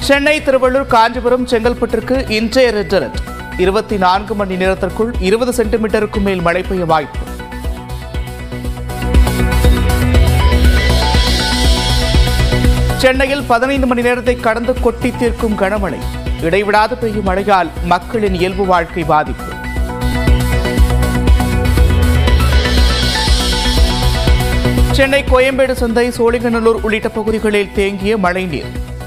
சென்னை, திருவள்ளூர், காஞ்சிபுரம், செங்கல்பட்டிற்கு இன்றைய red alert. 24 மணி நேரத்திற்குள் 20 சென்டிமீட்டருக்கும் மேல் மழை பெய்ய வாய்ப்பு. சென்னையில் 15 மணி நேரத்தை கடந்து கொட்டி தீர்க்கும் கனமழை. இடைவிடாது பெய்யும் மழையால் மக்களின் இயல்பு வாழ்க்கை பாதிப்பு. சென்னை கோயம்பேடு சந்தை, சோழிங்கநல்லூர் உள்ளிட்ட பகுதிகளில் தேங்கிய மழைநீர்.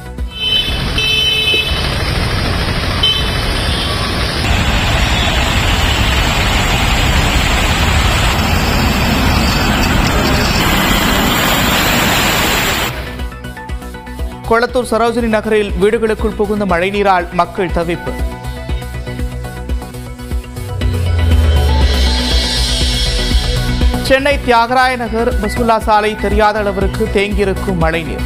கொளத்தூர் சரோஜினி நகரில் வீடுகளுக்குள் புகுந்த மழைநீரால் மக்கள் தவிப்பு. சென்னை தியாகராய நகர், பசுல்லா சாலை தெரியாத அளவிற்கு தேங்கியிருக்கும் மழைநீர்.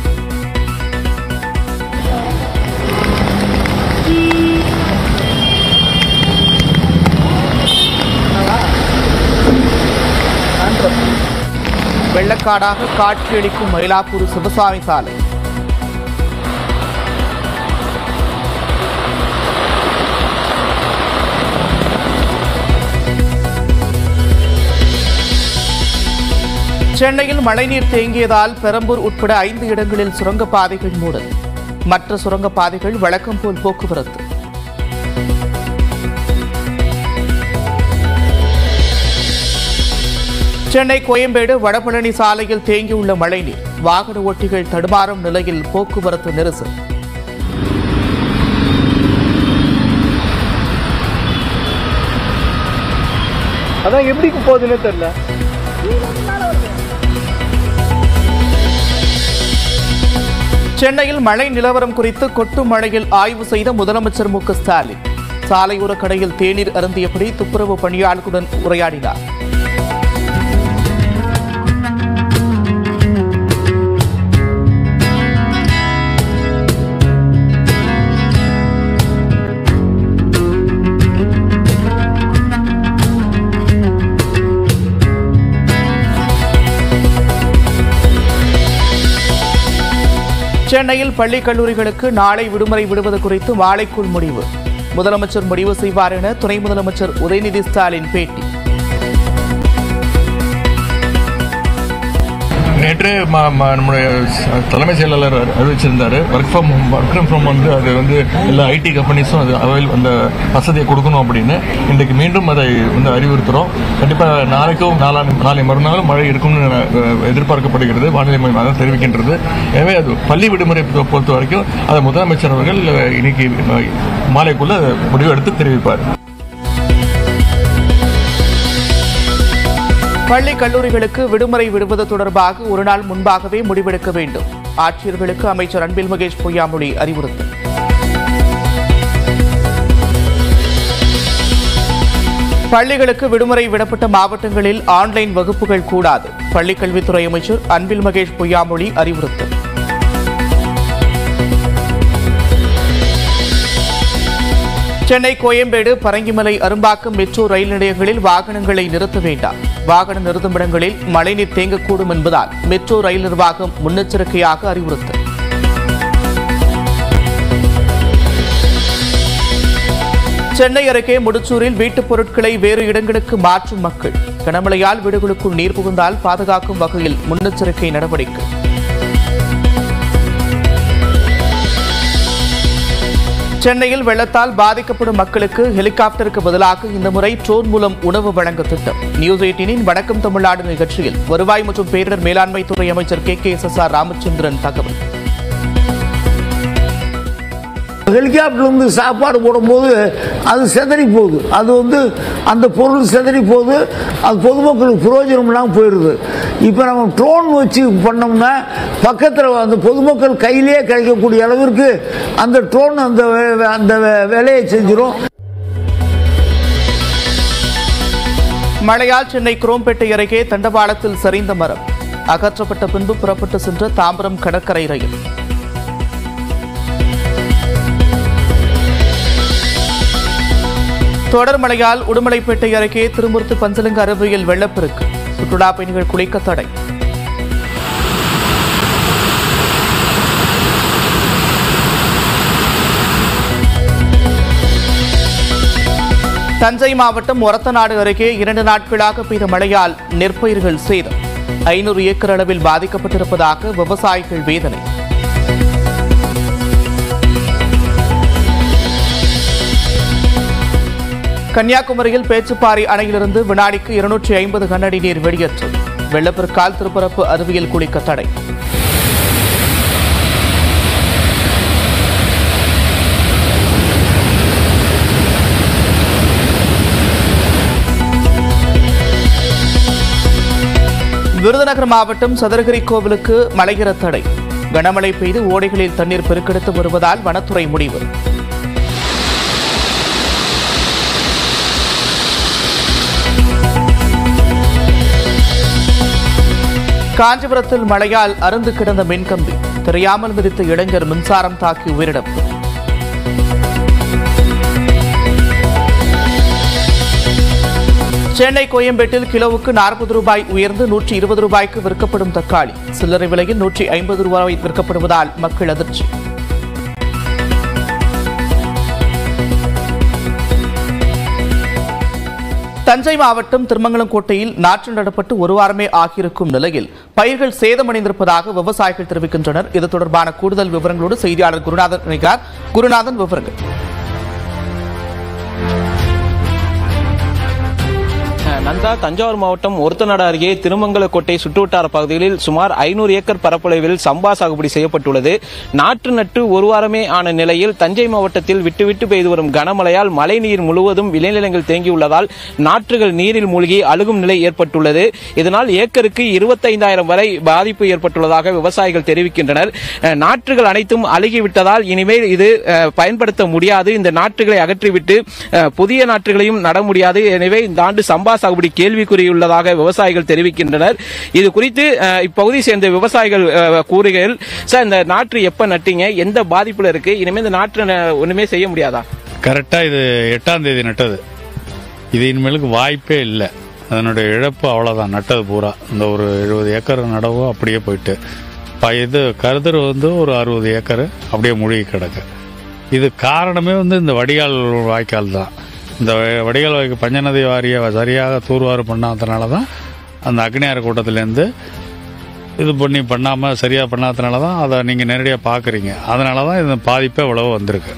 வெள்ளக்காடாக காட்சியளிக்கும் மயிலாப்பூர் சிவசாமி சாலை. சென்னையில் மழைநீர் தேங்கியதால் பெரம்பூர் உட்பட 5 இடங்களில் சுரங்கப்பாதைகள் மூடல். மற்ற சுரங்கப்பாதைகள் வழக்கம் போல் போக்குவரத்து. சென்னை கோயம்பேடு வடபழனி சாலையில் தேங்கியுள்ள மழைநீர். வாகன ஓட்டிகள் தடுமாறும் நிலையில் போக்குவரத்து நெரிசல். அதான் எப்படி போகுதுன்னு தெரியல. சென்னையில் மழை நிலவரம் குறித்து கொட்டும் மழையில் ஆய்வு செய்த முதலமைச்சர் மு க ஸ்டாலின் சாலையோர கடையில் தேநீர் அருந்தியபடி துப்புரவு பணியாளர்களுடன் உரையாடினார். சென்னையில் பள்ளி கல்லூரிகளுக்கு நாளை விடுமுறை விடுவது குறித்து மாலைக்குள் முடிவு. முதலமைச்சர் முடிவு செய்வார் என துணை முதலமைச்சர் உதயநிதி ஸ்டாலின் பேட்டி. நேற்று நம்முடைய தலைமைச் செயலாளர் அறிவிச்சிருந்தார். ஒர்க் ஃப்ரம் ஹோம் அது எல்லா ஐடி கம்பெனிஸும் அது அந்த வசதியை கொடுக்கணும் அப்படின்னு. இன்றைக்கு மீண்டும் அதை அறிவுறுத்துகிறோம். கண்டிப்பாக நாளைக்கும் நாளை மறுநாளும் மழை இருக்கும்னு எதிர்பார்க்கப்படுகிறது. வானிலை மையம் தான் தெரிவிக்கின்றது. எனவே அது பள்ளி விடுமுறை பொறுத்த வரைக்கும் அதை முதலமைச்சர் அவர்கள் இன்னைக்கு மாலைக்குள்ள முடிவெடுத்து தெரிவிப்பார். பள்ளி கல்லூரிகளுக்கு விடுமுறை விடுவது தொடர்பாக ஒரு நாள் முன்பாகவே முடிவெடுக்க வேண்டும். ஆட்சியர்களுக்கு அமைச்சர் அன்பில் மகேஷ் பொய்யாமொழி அறிவுறுத்தல். பள்ளிகளுக்கு விடுமுறை விடப்பட்ட மாவட்டங்களில் ஆன்லைன் வகுப்புகள் கூடாது. பள்ளிக் கல்வித்துறை அமைச்சர் அன்பில் மகேஷ் பொய்யாமொழி அறிவுறுத்தல். சென்னை கோயம்பேடு, பரங்கிமலை, அரும்பாக்கம் மெட்ரோ ரயில் நிலையங்களில் வாகனங்களை நிறுத்த வேண்டாம். வாகன நிறுத்துமிடங்களில் மழைநீர் தேங்கக்கூடும் என்பதால் மெட்ரோ ரயில் நிர்வாகம் முன்னெச்சரிக்கையாக அறிவுறுத்தல். சென்னை அருகே முடிச்சூரில் வீட்டுப் பொருட்களை வேறு இடங்களுக்கு மாற்றும் மக்கள். கனமழையால் வீடுகளுக்குள் நீர் புகுந்தால் பாதுகாக்கும் வகையில் முன்னெச்சரிக்கை நடவடிக்கை. சென்னையில் வெள்ளத்தால் பாதிக்கப்படும் மக்களுக்கு ஹெலிகாப்டருக்கு பதிலாக இந்த முறை ட்ரோன் மூலம் உணவு வழங்க திட்டம். நியூஸ் 18 வணக்கம் தமிழ்நாடு நிகழ்ச்சியில் வருவாய் மற்றும் பேரிடர் மேலாண்மை துறை அமைச்சர் KKSSR ராமச்சந்திரன் தகவல். ஹெலிகாப்டர் சாப்பாடு போடும்போது அது செதறி போகுது. அது அந்த பொருள் செதறி போகுது. அது பொதுமக்களுக்கு பிரயோஜனம் இல்லாமல் போயிடுது. இப்போ நம்ம ட்ரோன் வச்சு பண்ணோம்னா பக்கத்தில் அந்த பொதுமக்கள் கையிலேயே கிடைக்கக்கூடிய அளவிற்கு அந்த ட்ரோன் அந்த வேலையை செஞ்சிடும். மழையால் சென்னை குரோம்பேட்டை அருகே தண்டவாளத்தில் சரிந்த மரம். அகற்றப்பட்ட பின்பு புறப்பட்டு சென்ற தாம்பரம் கடற்கரை ரயில். தொடர் மழையால் உடுமலைப்பேட்டை அருகே திருமூர்த்தி பஞ்சலிங்க அருவியில் வெள்ளப்பெருக்கு. சுற்றுலா பயணிகள் குளிக்க தடை. தஞ்சை மாவட்டம் ஒரத்தநாடு அருகே 2 நாட்களாக பெய்த மழையால் நெற்பயிர்கள் சேதம். 500 ஏக்கர் அளவில் பாதிக்கப்பட்டிருப்பதாக விவசாயிகள் வேதனை. கன்னியாகுமரியில் பேச்சுப்பாறை அணையிலிருந்து வினாடிக்கு 250 கனஅடி நீர் வெளியேற்றம். வெள்ளப்பெருக்கால் திருப்பரப்பு அருவியில் குளிக்க தடை. விருதுநகர் மாவட்டம் சதுரகிரி கோவிலுக்கு மலையேற தடை. கனமழை பெய்து ஓடைகளில் தண்ணீர் பெருக்கெடுத்து வருவதால் வனத்துறை முடிவு. காஞ்சிபுரத்தில் மழையால் அறுந்து கிடந்த மின்கம்பி. தெரியாமல் விதித்த இளைஞர் மின்சாரம் தாக்கி உயிரிழப்பு. சென்னை கோயம்பேட்டில் கிலோவுக்கு 40 ரூபாய் உயர்ந்து 120 ரூபாய்க்கு விற்கப்படும் தக்காளி. சில்லறை விலையில் 150 ரூபாய் விற்கப்படுவதால் மக்கள் அதிர்ச்சி. தஞ்சை மாவட்டம் திருமங்கலங்கோட்டையில் நாற்று நடப்பட்டு ஒரு வாரமே ஆகியிருக்கும் நிலையில் பயிர்கள் சேதமடைந்திருப்பதாக விவசாயிகள் தெரிவிக்கின்றனர். இது தொடர்பான கூடுதல் விவரங்களோடு செய்தியாளர் குருநாதன் இணைகிறார். குருநாதன், விவரங்கள். நந்தா, தஞ்சாவூர் மாவட்டம் ஒரத்தநாடு அருகே திருமங்கலக்கோட்டை சுற்றுவட்டார பகுதிகளில் சுமார் 500 ஏக்கர் பரப்பளவில் சம்பா சாகுபடி செய்யப்பட்டுள்ளது. நாற்று நட்டு ஒரு வாரமே ஆன நிலையில் தஞ்சை மாவட்டத்தில் விட்டுவிட்டு பெய்து வரும் கனமழையால் மழைநீர் முழுவதும் விளைநிலங்கள் தேங்கியுள்ளதால் நாற்றுகள் நீரில் மூழ்கி அழுகும் நிலை ஏற்பட்டுள்ளது. இதனால் ஏக்கருக்கு 25,000 வரை பாதிப்பு ஏற்பட்டுள்ளதாக விவசாயிகள் தெரிவிக்கின்றனர். நாற்றுகள் அனைத்தும் அழுகிவிட்டதால் இனிமேல் இது பயன்படுத்த முடியாது. இந்த நாற்றுகளை அகற்றிவிட்டு புதிய நாற்றுகளையும் நட முடியாது. எனவே இந்த ஆண்டு சம்பா சாகுபடி கேள்விக்குறியுள்ளதாக விவசாயிகள் தெரிவிக்கின்றனர். இது குறித்து இப்பகுதியை சேர்ந்த விவசாயிகள் கூறுகையில், சார், இந்த நாற்று எப்ப நட்டீங்க, எந்த பாதிப்புல இருக்கு, இனிமே இந்த நாற்று ஒண்ணுமே செய்ய முடியாதா? கரெக்டா இது 8ஆம் தேதி நட்டது. இது இனிமேலுக்கு வாய்ப்பே இல்லை. அதனுடைய இழப்பு அவ்வளவுதான். நட்டது பூரா இந்த ஒரு 70 ஏக்கர் நடவோ அப்படியே போயிட்டு, இது கருதர் ஒரு 60 ஏக்கர் அப்படியே மூழ்கி கிடக்கு. இது காரணமே இந்த வடிகால் வாய்க்கால் தான். இந்த வடிகால் வாய்க்கால் பஞ்சநதி வாரிய சரியாக தூர்வாரம் பண்ணாதனால தான் அந்த அக்னியார் கூட்டத்திலேருந்து இது பண்ணாமல் சரியாக பண்ணாதனால தான் அதை நீங்கள் நேரடியாக பார்க்குறீங்க. அதனால தான் இந்த பாதிப்பே இவ்வளவு வந்திருக்கு.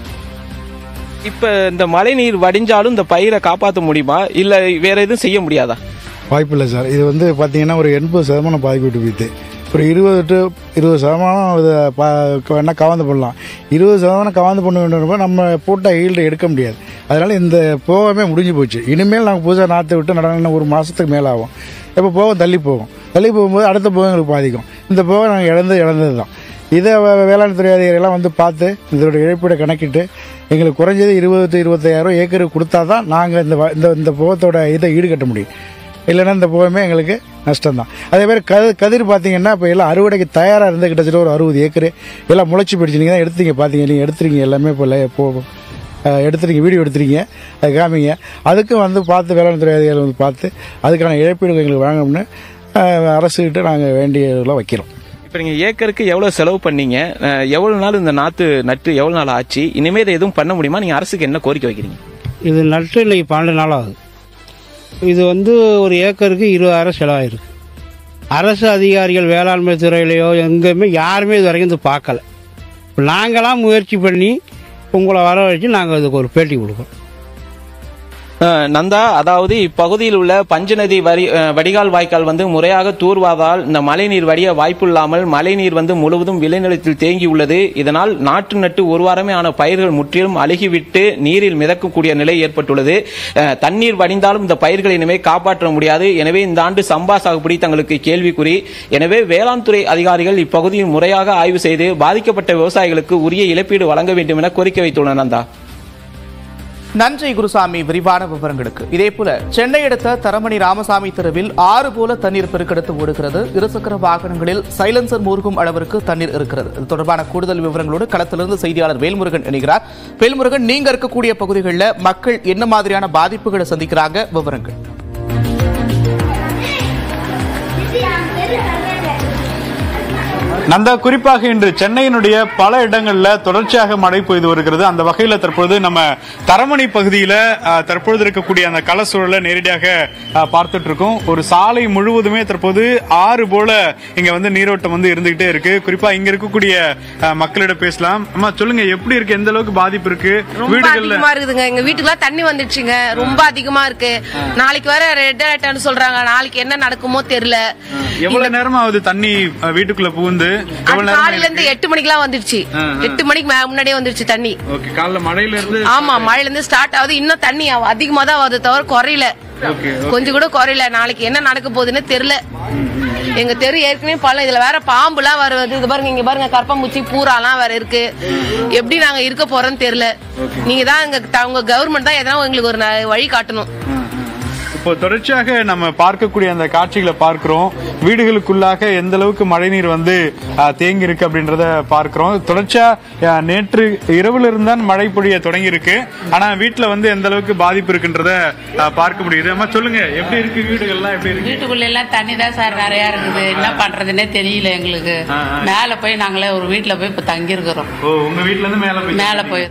இப்போ இந்த மழை நீர் வடிஞ்சாலும் இந்த பயிரை காப்பாற்ற முடியுமா, இல்லை வேற எதுவும் செய்ய முடியாதா? வாய்ப்பு இல்லை சார். இது பார்த்தீங்கன்னா ஒரு 80% பாதிப்பு போயிட்டு ஒரு 20 to 20% இதை வேணால் கவாந்து பண்ணலாம். 20% கவாந்து பண்ண வேண்டும். நம்ம போட்டால் ஈல்டு எடுக்க முடியாது. அதனால் இந்த போகமே முடிஞ்சு போச்சு. இனிமேல் நாங்கள் புதுசாக நாற்று விட்டு நடன ஒரு மாதத்துக்கு மேலே ஆகும். எப்போ போகும் தள்ளி போகும்போது அடுத்த போகம் எங்களுக்கு பாதிக்கும். இந்த போக நாங்கள் இழந்தது தான். இதை வேளாண் துறை அதிகாரிகள்லாம் பார்த்து இதோட இழப்பீடை கணக்கிட்டு எங்களுக்கு குறைஞ்சது 20 to 25,000 ஏக்கருக்கு கொடுத்தா தான் நாங்கள் இந்த போகத்தோட இதை ஈடுகட்ட முடியும். இல்லைன்னா இந்த போகமே எங்களுக்கு நஷ்டம் தான். அதே மாதிரி கதிர் பார்த்தீங்கன்னா இப்போ எல்லாம் அறுவடைக்கு தயாராக இருந்து கிட்டத்தட்ட ஒரு 60 ஏக்கர் எல்லாம் முளைச்சி போயிடுச்சு. நீங்கள் தான் எடுத்தீங்க, பார்த்தீங்க, நீங்கள் எடுத்துருங்க எல்லாமே. இப்போ எடுத்துருங்க, வீடியோ எடுத்துருங்க, அதை காமிங்க. அதுக்கும் பார்த்து வேளாண் துறை அதிகாரிகள் பார்த்து அதுக்கான இழப்பீடு எங்களுக்கு வாங்கணும்னு அரசுக்கிட்ட நாங்கள் வேண்டியதெல்லாம் வைக்கிறோம். இப்போ நீங்கள் ஏக்கருக்கு எவ்வளோ செலவு பண்ணீங்க, எவ்வளோ நாள் இந்த நாற்று நட்டு எவ்வளோ நாள் ஆச்சு, இனிமேல் இதை எதுவும் பண்ண முடியுமா, நீங்கள் அரசுக்கு என்ன கோரிக்கை வைக்கிறீங்க? இது நட்டு இன்னைக்கு 12 நாள் ஆகுது. இது ஒரு ஏக்கருக்கு 20,000 செலவாயிருக்கு. அரசு அதிகாரிகள் வேளாண்மை துறையிலையோ எங்கேயுமே யாருமே இது வரைக்கும் இது பார்க்கல. நாங்களாம் முயற்சி பண்ணி உங்களை வர வச்சு நாங்கள் இதுக்கு ஒரு பேட்டி கொடுக்குறோம். நந்தா, அதாவது இப்பகுதியில் உள்ள பஞ்சநதி வடிகால் வாய்க்கால் முறையாக தூர்வாதால் இந்த மழைநீர் வடிய வாய்ப்பில்லாமல் மழைநீர் முழுவதும் விளைநிலத்தில் தேங்கி உள்ளது. இதனால் நாற்று நட்டு ஒரு வாரமே ஆன பயிர்கள் முற்றிலும் அழுகிவிட்டு நீரில் மிதக்கக்கூடிய நிலை ஏற்பட்டுள்ளது. தண்ணீர் வடிந்தாலும் இந்த பயிர்களை இனிமே காப்பாற்ற முடியாது. எனவே இந்த ஆண்டு சம்பா சாகுபடி தங்களுக்கு கேள்விக்குறி. எனவே வேளாண் துறை அதிகாரிகள் இப்பகுதியில் முறையாக ஆய்வு செய்து பாதிக்கப்பட்ட விவசாயிகளுக்கு உரிய இழப்பீடு வழங்க வேண்டும் என கோரிக்கை வைத்துள்ளனர். நந்தா, நன்றி குருசாமி விரிவான விவரங்களுக்கு. இதேபோல சென்னை அடுத்த தரமணி ராமசாமி தெருவில் 6 போல தண்ணீர் பெருக்கெடுத்து ஓடுகிறது. இருசக்கர வாகனங்களில் சைலன்சர் மூழ்கும் அளவிற்கு தண்ணீர் இருக்கிறது. இது தொடர்பான கூடுதல் விவரங்களோடு களத்திலிருந்து செய்தியாளர் வேல்முருகன் இணைகிறார். வேல்முருகன், நீங்க இருக்கக்கூடிய பகுதிகளில் மக்கள் என்ன மாதிரியான பாதிப்புகளை சந்திக்கிறாங்க, விவரங்கள்? நந்தா, குறிப்பாக இன்று சென்னையினுடைய பல இடங்கள்ல தொடர்ச்சியாக மழை பெய்து வருகிறது. அந்த வகையில் தற்பொழுது நம்ம தரமணி பகுதியில் தற்பொழுது இருக்கக்கூடிய அந்த கள சூழலை நேரடியாக பார்த்துட்டு இருக்கோம். ஒரு சாலை முழுவதுமே தற்போது ஆறு போல இங்க வந்து நீரோட்டம் வந்து இருந்துகிட்டே இருக்கு. குறிப்பா இங்க இருக்கக்கூடிய மக்களிடம் பேசலாம். அம்மா, சொல்லுங்க, எப்படி இருக்கு? எந்த அளவுக்கு பாதிப்பு இருக்கு? வீடுகள்ல இருக்குதுங்க. எங்க வீட்டுக்குலாம் தண்ணி வந்துடுச்சுங்க. ரொம்ப அதிகமா இருக்கு. நாளைக்கு வர ரெட் அலர்ட்னு சொல்றாங்க. நாளைக்கு என்ன நடக்குமோ தெரியல. எவ்வளவு நேரமா ஆகுது தண்ணி வீட்டுக்குள்ள புகுந்து? காலையில இருந்து 8 மணிக்கெல்லாம் வந்துருச்சு. 8 மணிக்கு முன்னாடியே வந்துருச்சு தண்ணி. காலைல மழையில இருந்து? ஆமா, மழையில இருந்து ஸ்டார்ட் ஆகுது. இன்னும் தண்ணி அதிகமா தான் வருது, தவிர குறையல. கொஞ்சம் கூட குறையல. நாளைக்கு என்ன நடக்க போகுதுன்னு தெரியல. எங்க தெரு ஏற்கனவே பல, இதுல வேற பாம்பு எல்லாம் வருது. இது பாருங்க, இங்க பாருங்க, கற்பம்பூச்சி பூராலாம் வேற இருக்கு. எப்படி நாங்க இருக்க போறோம்னு தெரியல. நீங்க தான் உங்க கவர்மெண்ட் தான் எதனா எங்களுக்கு ஒரு வழி காட்டணும். இப்போ தொடர்ச்சியாக நம்ம பார்க்கக்கூடிய அந்த காட்சிகளை பார்க்கிறோம். வீடுகளுக்குள்ளாக எந்த அளவுக்கு மழைநீர் வந்து தேங்கி இருக்கு அப்படின்றத பார்க்கிறோம். தொடர்ச்சியா நேற்று இரவுல இருந்தான் மழை பொழிய தொடங்கி இருக்கு. ஆனா வீட்டுல வந்து எந்த அளவுக்கு பாதிப்பு இருக்குன்றத பார்க்க முடியுது. அம்மா, சொல்லுங்க, எப்படி இருக்கு வீடுகள்லாம்? எப்படி இருக்கு? வீட்டுக்குள்ள எல்லாம் தண்ணி தான் சார் நிறைய இருக்குது. என்ன பண்றதுன்னே தெரியல எங்களுக்கு. மேல போய் நாங்களே ஒரு வீட்டுல போய் இப்ப தங்கி இருக்கிறோம். உங்க வீட்டுல இருந்து மேல போய்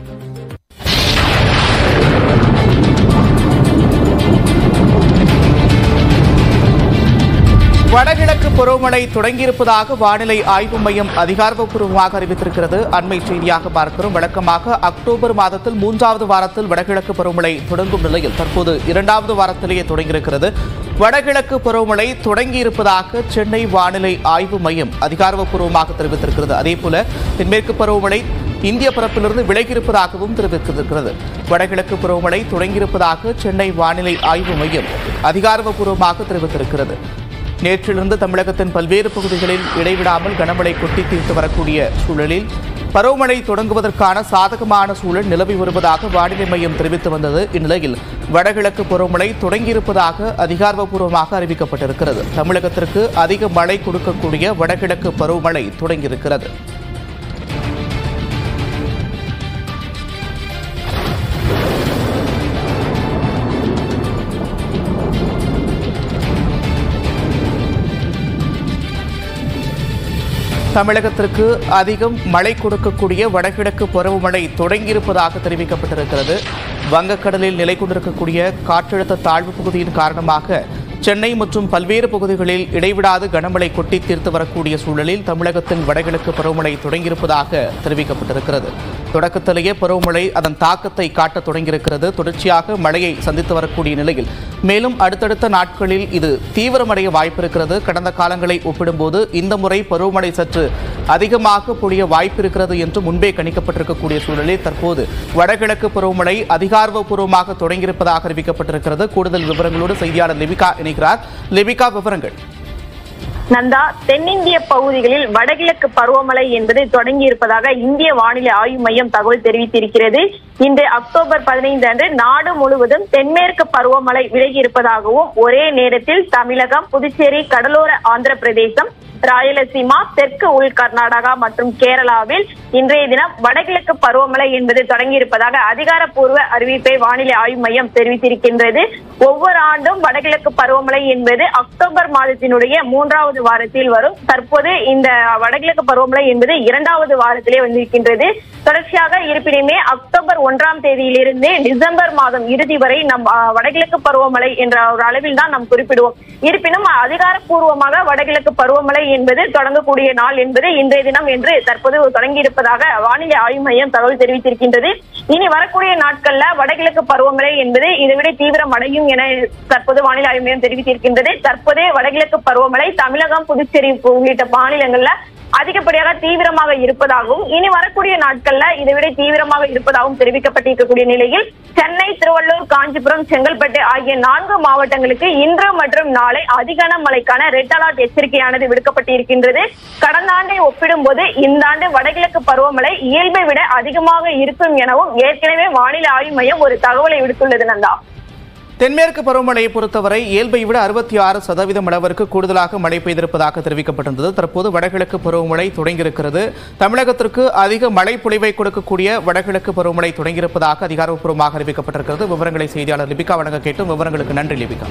வடகிழக்கு பருவமழை தொடங்கியிருப்பதாக வானிலை ஆய்வு மையம் அதிகாரப்பூர்வமாக அறிவித்திருக்கிறது. அண்மை செய்தியாக பார்க்கிறோம். வழக்கமாக அக்டோபர் மாதத்தில் 3வது வாரத்தில் வடகிழக்கு பருவமழை தொடங்கும் நிலையில் தற்போது 2வது வாரத்திலேயே தொடங்கியிருக்கிறது. வடகிழக்கு பருவமழை தொடங்கியிருப்பதாக சென்னை வானிலை ஆய்வு மையம் அதிகாரப்பூர்வமாக தெரிவித்திருக்கிறது. அதேபோல தென்மேற்கு பருவமழை இந்திய பரப்பிலிருந்து விலகியிருப்பதாகவும் தெரிவித்திருக்கிறது. வடகிழக்கு பருவமழை தொடங்கியிருப்பதாக சென்னை வானிலை ஆய்வு மையம் அதிகாரப்பூர்வமாக தெரிவித்திருக்கிறது. நேற்றிலிருந்து தமிழகத்தின் பல்வேறு பகுதிகளில் இடைவிடாமல் கனமழை கொட்டி தீர்த்து வரக்கூடிய சூழலில் பருவமழை தொடங்குவதற்கான சாதகமான சூழல் நிலவி வருவதாக வானிலை மையம் தெரிவித்து வந்தது. இந்நிலையில் வடகிழக்கு பருவமழை தொடங்கியிருப்பதாக அதிகாரப்பூர்வமாக அறிவிக்கப்பட்டிருக்கிறது. தமிழகத்திற்கு அதிக மழை கொடுக்கக்கூடிய வடகிழக்கு பருவமழை தொடங்கியிருக்கிறது. தமிழகத்திற்கு அதிகம் மழை கொடுக்கக்கூடிய வடகிழக்கு பருவமழை தொடங்கியிருப்பதாக தெரிவிக்கப்பட்டிருக்கிறது. வங்கக்கடலில் நிலை கொண்டிருக்கக்கூடிய காற்றழுத்த தாழ்வு பகுதியின் காரணமாக சென்னை மற்றும் பல்வேறு பகுதிகளில் இடைவிடாது கனமழை கொட்டி தீர்த்து வரக்கூடிய சூழலில் தமிழகத்தின் வடகிழக்கு பருவமழை தொடங்கியிருப்பதாக தெரிவிக்கப்பட்டிருக்கிறது. தொடக்கத்திலேயே பருவமழை அதன் தாக்கத்தை காட்ட தொடங்கியிருக்கிறது. தொடர்ச்சியாக மழையை சந்தித்து வரக்கூடிய நிலையில் மேலும் அடுத்தடுத்த நாட்களில் இது தீவிரமடைய வாய்ப்பிருக்கிறது. கடந்த காலங்களை ஒப்பிடும்போது இந்த முறை பருவமழை சற்று அதிகமாக பொழிய வாய்ப்பிருக்கிறது என்று முன்பே கணிக்கப்பட்டிருக்கக்கூடிய சூழலில் தற்போது வடகிழக்கு பருவமழை அதிகாரப்பூர்வமாக தொடங்கியிருப்பதாக அறிவிக்கப்பட்டிருக்கிறது. கூடுதல் விவரங்களோடு செய்தியாளர் லிபிகா இணைகிறார். லிபிகா, விவரங்கள். நந்தா, தென்னிந்திய பகுதிகளில் வடகிழக்கு பருவமழை என்பது தொடங்கி இருப்பதாக இந்திய வானிலை ஆய்வு மையம் தகவல் தெரிவித்திருக்கிறது. இன்று அக்டோபர் 15 அன்று நாடு முழுவதும் தென்மேற்கு பருவமழை விலகி இருப்பதாகவும் ஒரே நேரத்தில் தமிழகம், புதுச்சேரி, கடலோர ஆந்திர பிரதேசம், ராயலசீமா, தெற்கு உள் கர்நாடகா மற்றும் கேரளாவில் இன்றைய தினம் வடகிழக்கு பருவமழை என்பது தொடங்கி இருப்பதாக அதிகாரப்பூர்வ அறிவிப்பை வானிலை ஆய்வு மையம் தெரிவித்திருக்கின்றது. ஒவ்வொரு ஆண்டும் வடகிழக்கு பருவமழை என்பது அக்டோபர் மாதத்தினுடைய 3வது வாரத்தில் வரும். தற்போது இந்த வடகிழக்கு பருவமழை என்பது 2வது வாரத்திலே வந்திருக்கின்றது. தொடர்ச்சியாக இருப்பினுமே அக்டோபர் 1ஆம் தேதியிலிருந்து டிசம்பர் மாதம் இறுதி வரை நம் வடகிழக்கு பருவமழை என்ற ஒரு அளவில் தான் நாம் குறிப்பிடுவோம். இருப்பினும் அதிகாரப்பூர்வமாக வடகிழக்கு பருவமழை என்பது தொடங்கக்கூடிய நாள் என்பது இன்றைய தினம் என்று தற்போது தொடங்கி இருப்பதாக வானிலை ஆய்வு மையம் தகவல் தெரிவித்திருக்கின்றது. இனி வரக்கூடிய நாட்கள்ல வடகிழக்கு பருவமழை என்பது இதைவிட தீவிரம் அடையும் என தற்போது வானிலை ஆய்வு மையம் தெரிவித்திருக்கின்றது. தற்போதே வடகிழக்கு பருவமழை தமிழகம், புதுச்சேரி உள்ளிட்ட மாநிலங்கள்ல அதிகப்படியாக தீவிரமாக இருப்பதாகவும் இனி வரக்கூடிய நாட்கள்ல இதைவிட தீவிரமாக இருப்பதாகவும் தெரிவிக்கப்பட்டிருக்கக்கூடிய நிலையில் சென்னை, திருவள்ளூர், காஞ்சிபுரம், செங்கல்பட்டு ஆகிய 4 மாவட்டங்களுக்கு இன்று மற்றும் நாளை அதிகன மழைக்கான ரெட் அலர்ட் எச்சரிக்கையானது விடுக்கப்பட்டிருக்கின்றது. கடந்த ஆண்டை ஒப்பிடும்போது இந்த ஆண்டு வடகிழக்கு பருவமழை இயல்பை விட அதிகமாக இருக்கும் எனவும் ஏற்கனவே வானிலை ஆய்வு மையம் ஒரு தகவலை விடுத்துள்ளது. நந்தா, தென்மேற்கு பருவமழையை பொறுத்தவரை இயல்பை விட 66% அளவிற்கு கூடுதலாக மழை பெய்திருப்பதாக தெரிவிக்கப்பட்டிருந்தது. தற்போது வடகிழக்கு பருவமழை தொடங்கியிருக்கிறது. தமிழகத்திற்கு அதிக மழை பொழிவை கொடுக்கக்கூடிய வடகிழக்கு பருவமழை தொடங்கியிருப்பதாக அதிகாரப்பூர்வமாக அறிவிக்கப்பட்டிருக்கிறது. விவரங்களை செய்தியாளர் லிபிகா வழங்க கேட்டும். விவரங்களுக்கு நன்றி லிபிகா.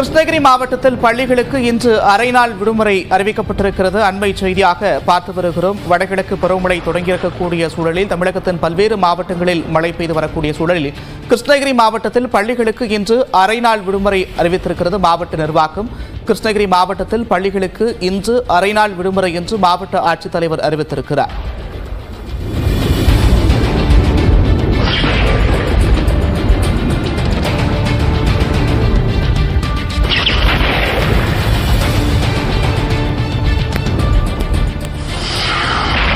கிருஷ்ணகிரி மாவட்டத்தில் பள்ளிகளுக்கு இன்று அரை நாள் விடுமுறை அறிவிக்கப்பட்டிருக்கிறது. அண்மை செய்தியாக பார்த்து வருகிறோம். வடகிழக்கு பருவமழை தொடங்கியிருக்கக்கூடிய சூழலில் தமிழகத்தின் பல்வேறு மாவட்டங்களில் மழை பெய்து வரக்கூடிய சூழலில் கிருஷ்ணகிரி மாவட்டத்தில் பள்ளிகளுக்கு இன்று அரை நாள் விடுமுறை அறிவித்திருக்கிறது மாவட்ட நிர்வாகம். கிருஷ்ணகிரி மாவட்டத்தில் பள்ளிகளுக்கு இன்று அரை நாள் விடுமுறை என்று மாவட்ட ஆட்சித்தலைவர் அறிவித்திருக்கிறார்.